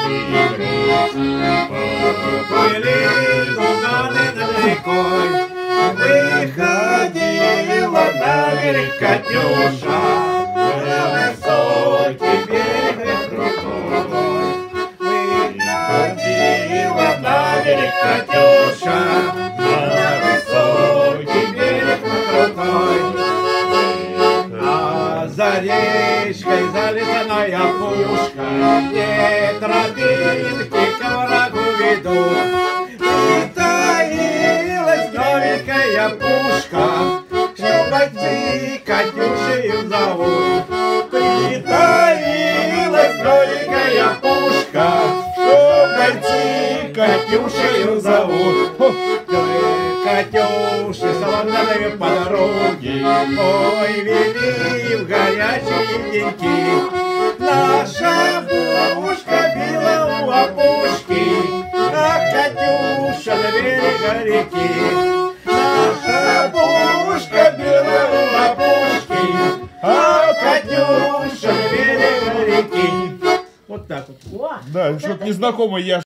Были туманы над рекой, выходила на берег Катюша, на высокий берег крутой. Выходила на берег Катюша, на высокий берег крутой. А за речкой залезанная опушка, где тропинки к врагу ведут, притаилась новенькая пушка, что бойцы Катюшею зовут. Притаилась новенькая пушка, что бойцы Катюшею зовут. Катюши соломенные по дороге, ой, вели в горячие деньки. Наша пушка била у опушки, а Катюша на берега реки. Наша пушка била у опушки, а Катюша на берега реки. Вот так вот. Да, что-то незнакомое я